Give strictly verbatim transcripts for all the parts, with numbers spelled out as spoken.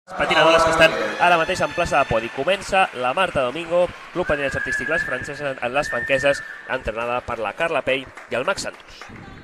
Patinadores que estan ara mateix en plaça de podi. Comença la Marta Domingo, Club Patinatge Artístic Les Franceses en les Franqueses, entrenada per la Carla Pell i el Max Santos.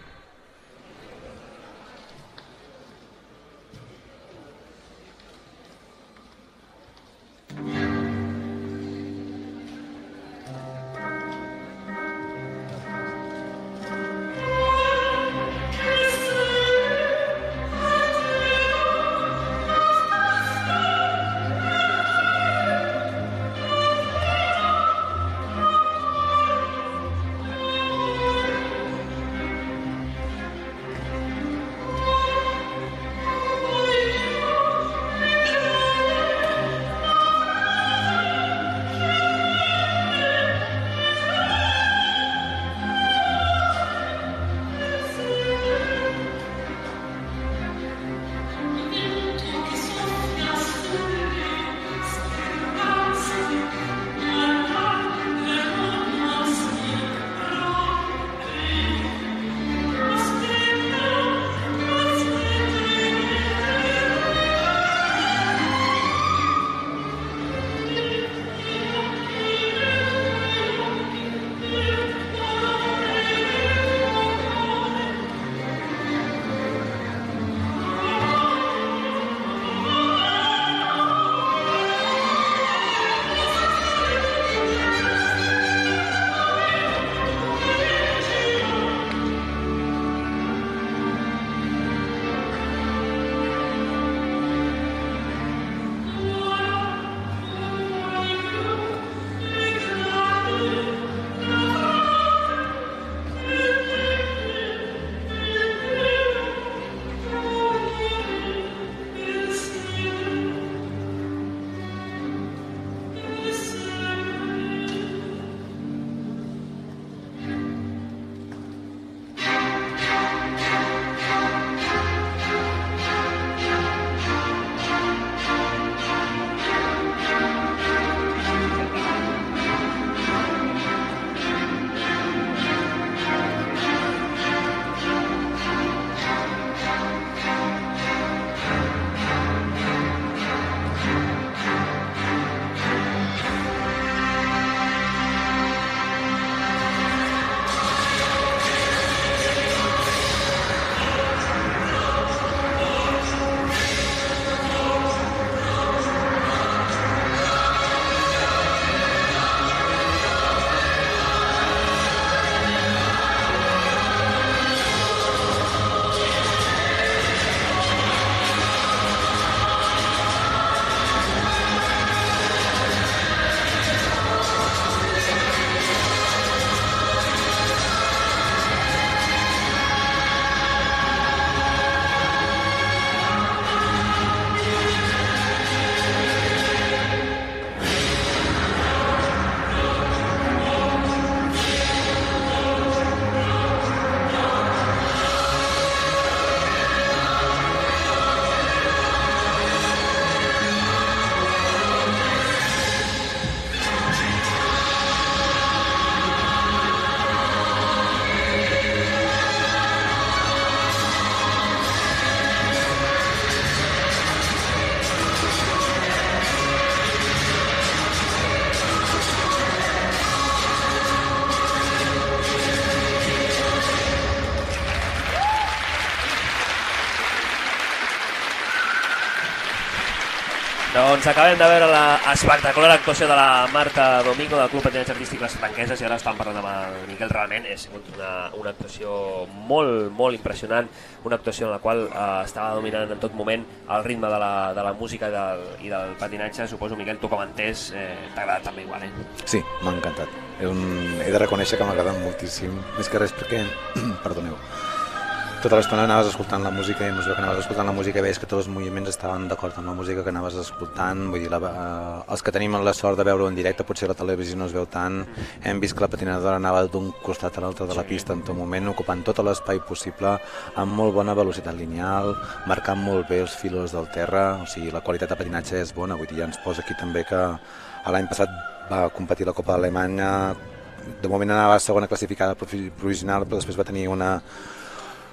Doncs acabem de veure l'espectacular actuació de la Marta Domingo del Club Patinatge Artístic Les Franqueses i ara estàvem parlant amb el Miquel. Realment ha sigut una, una actuació molt, molt impressionant, una actuació en la qual eh, estava dominant en tot moment el ritme de la, de la música i del, i del patinatge. Suposo, Miquel, tu com entès, eh, t'ha agradat també igual, eh? Sí, m'ha encantat. És un... He de reconèixer que m'ha agradat moltíssim, més que res perquè, perdoneu, tota l'estona anaves escoltant la música i a mesura que anaves escoltant la música veies que tots els moviments estaven d'acord amb la música que anaves escoltant. Vull dir, la, eh, els que tenim la sort de veure-ho en directe, potser la televisió no es veu tant, hem vist que la patinadora anava d'un costat a l'altre de la pista en tot moment, ocupant tot l'espai possible, amb molt bona velocitat lineal, marcant molt bé els filos del terra, o sigui, la qualitat de patinatge és bona. Vull dir, ja ens posa aquí també que l'any passat va competir la Copa d'Alemanya, de moment anava segona classificada provisional, però després va tenir una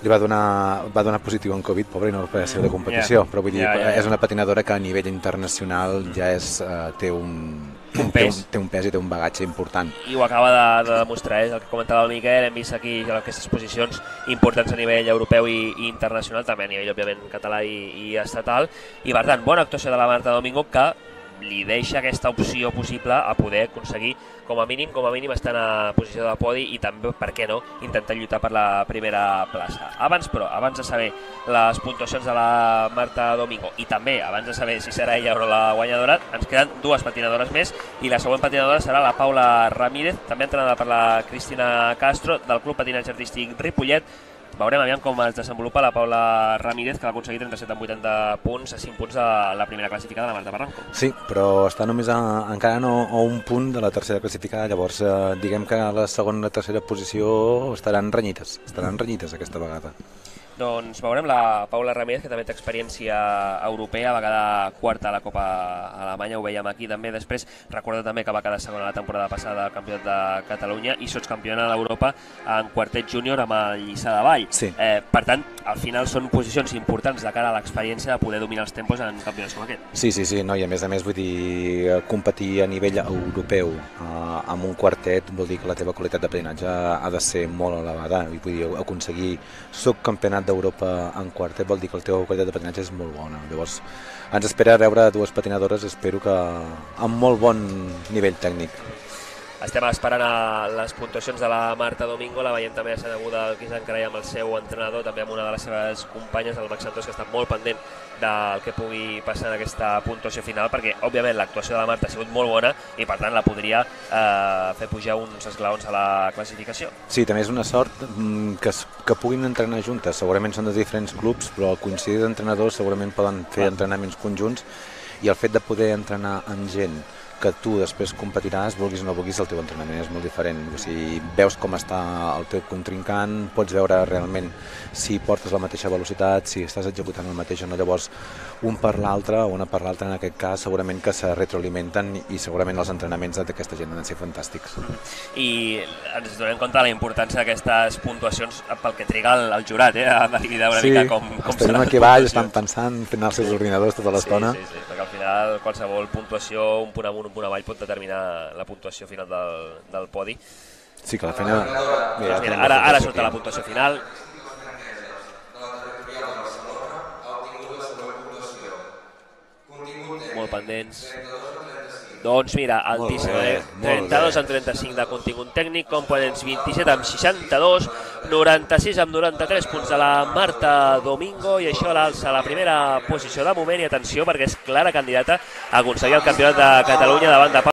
li va donar, va donar positiu en Covid, pobre, i no va poder ser de competició, Yeah. però vull dir, Yeah, yeah, yeah. és una patinadora que a nivell internacional ja és, uh, té, un, Un té, pes. un, té un pes i té un bagatge important. I ho acaba de, de demostrar, és el que comentava el Miquel, hem vist aquí aquestes posicions importants a nivell europeu i, i internacional, també a nivell, òbviament, català i, i estatal, i per tant, bona actuació de la Marta Domingo, que li deixa aquesta opció possible a poder aconseguir, com a mínim, com a mínim estar a posició de podi i també, per què no, intentar lluitar per la primera plaça. Abans, però, abans de saber les puntuacions de la Marta Domingo i també abans de saber si serà ella o no la guanyadora, ens queden dues patinadores més i la següent patinadora serà la Paula Ramírez, també entrenada per la Cristina Castro del Club Patinatge Artístic Ripollet. Veurem aviam com es desenvolupa la Paula Ramírez, que va aconseguir trenta-set en vuitanta punts, a cinc punts de la primera classificada, la Marta Barranco. Sí, però està només a, encara no a un punt de la tercera classificada, llavors eh, diguem que la segona i la tercera posició estaran renyites, estaran renyites aquesta vegada. Doncs veurem la Paula Ramírez, que també té experiència europea, va quedar quarta a la Copa Alemanya, ho veiem aquí també. Després recorda també que va quedar segona la temporada passada al Campionat de Catalunya i sotscampiona d'Europa en quartet júnior amb el Lliçà de Vall. Sí. Eh, per tant, al final són posicions importants de cara a l'experiència de poder dominar els tempos en campionats com aquest. Sí, sí, sí, no, i a més a més vull dir, competir a nivell europeu eh, amb un quartet vol dir que la teva qualitat de patinatge ha de ser molt elevada, vull dir, aconseguir subcampionat d'Europa en quartet vol dir que la teva qualitat de patinatge és molt bona. Llavors ens espera veure dues patinadores, espero que amb molt bon nivell tècnic. Estem esperant a les puntuacions de la Marta Domingo, la veiem també asseguda al Quisant Carai amb el seu entrenador, també amb una de les seves companyes, el Max Santos, que està molt pendent del que pugui passar en aquesta puntuació final, perquè òbviament l'actuació de la Marta ha sigut molt bona i per tant la podria eh, fer pujar uns esglaons a la classificació. Sí, també és una sort mm, que, es, que puguin entrenar juntes, segurament són de diferents clubs, però al coincidir d'entrenadors segurament poden fer entrenaments conjunts i el fet de poder entrenar amb gent que tu després competiràs, vulguis o no vulguis, el teu entrenament és molt diferent. O sigui, veus com està el teu contrincant, pots veure realment si portes la mateixa velocitat, si estàs executant el mateix o no. Llavors, un per l'altre, o una per l'altra en aquest cas, segurament que se retroalimenten i segurament els entrenaments d'aquesta gent han de ser fantàstics. I ens donem compte de la importància d'aquestes puntuacions pel que triga el, el jurat, eh? A definir una sí, mica com, com estem aquí baix, estan pensant, fent els seus ordinadors tota l'estona. Sí, sí, sí, perquè al final qualsevol puntuació, un punt amunt, un punt avall, pot determinar la puntuació final del, del podi. Sí, que la feina... Mira, mira, ara, ara surt la puntuació final. Molt pendents. Doncs mira, altíssim, eh? trenta-dos en trenta-cinc de contingut tècnic, components vint-i-set amb seixanta-dos, noranta-sis amb noranta-tres punts de la Marta Domingo, i això l'alça a la primera posició de moment, i atenció perquè és clara candidata a aconseguir el campionat de Catalunya davant de